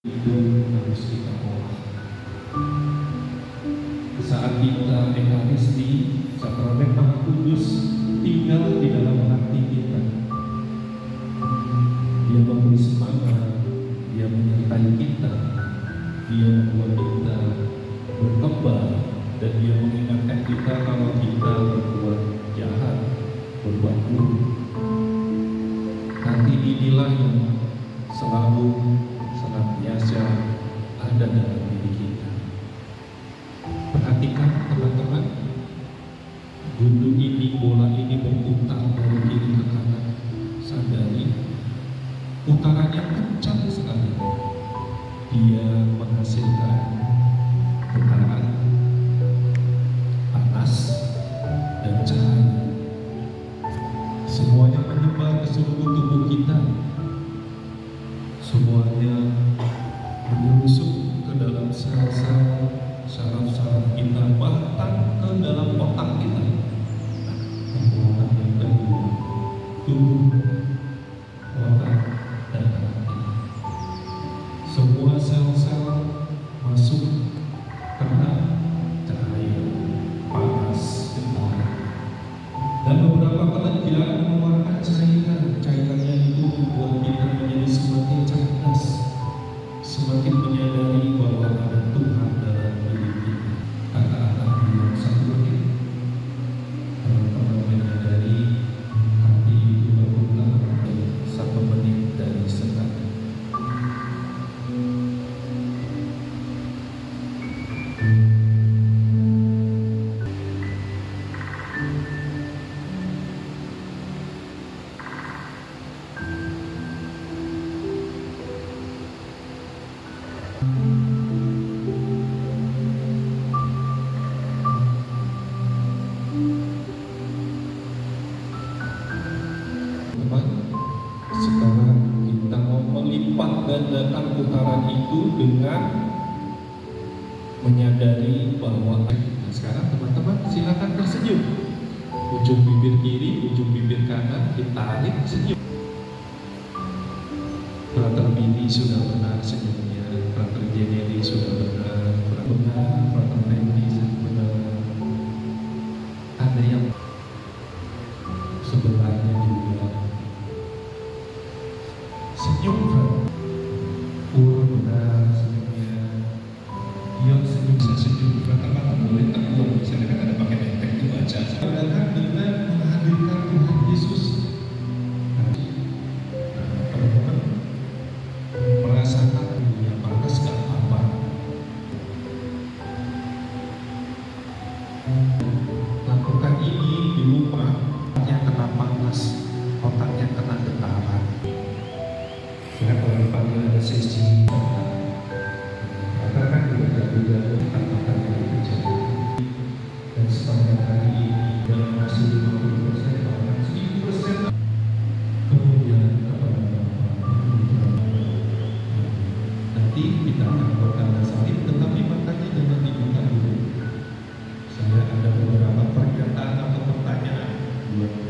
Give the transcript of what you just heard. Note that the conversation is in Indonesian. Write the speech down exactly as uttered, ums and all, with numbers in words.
itu harus kita olah. Saat kita Ekaristi, sakramen Maha Kudus tinggal di dalam hati kita. Dia memberi semangat, dia menyertai kita, dia membuat kita berkembang, dan dia mengingatkan kita kalau kita berbuat jahat, berbuat buruk. Hati inilah yang selalu senantiasa ada dalam diri kita. Perhatikan teman-teman, gundu ini, bola ini berputar dari kiri ke kanan. Sadari, putarannya kencang sekali. Dia menghasilkan getaran, panas, dan cahaya. Semuanya menyebar ke seluruh tubuh kita. Semuanya menyusup ke dalam sel-sel, saraf-saraf kita, bahkan ke dalam otak kita. Otak yang kedua, tubuh, otak, dan hati. Semua sel-sel masuk kena cahaya, panas, getaran. Dan beberapa penelitian mengeluarkan cairan. Cairannya itu membuat kita menjadi semakin cerdas, semakin menyadari bahwa ada Tuhan dalam diri kita. Kata-kata yang satu lagi, teman-teman menyadari hati itu berputar satu menit dari sekarang. Sekarang kita mau melipat gandakan putaran itu dengan menyadari bahwa nah, sekarang teman-teman silakan tersenyum. Ujung bibir kiri, ujung bibir kanan ditarik, senyum. Frater Billy sudah benar senyumnya, Frater Jenny sudah benar, benar, Frater Randy sudah benar. Ada yang sebelahnya juga senyum, Pur benar senyumnya, Yon senyum, saya senyum, Frater boleh tak Yon, misalnya kan ada pakai bentek itu aja. Padahal dengan menghadirkan Tuhan Yesus. Merasakan dunia panas gak apa-apa. Lakukan ini di rumah, otaknya kena panas, otaknya kena getaran. Karena kalau dipanggil ada sesi, maka kan juga juga kata-kata yang terjadi. Dan sepanjang hari ini dalam masih lima puluh persen bahkan seribu persen. Kemudian kepada nanti kita akan bertanda salib, tetapi makanya jangan dibuka dulu. Saya ada beberapa pernyataan atau pertanyaan buat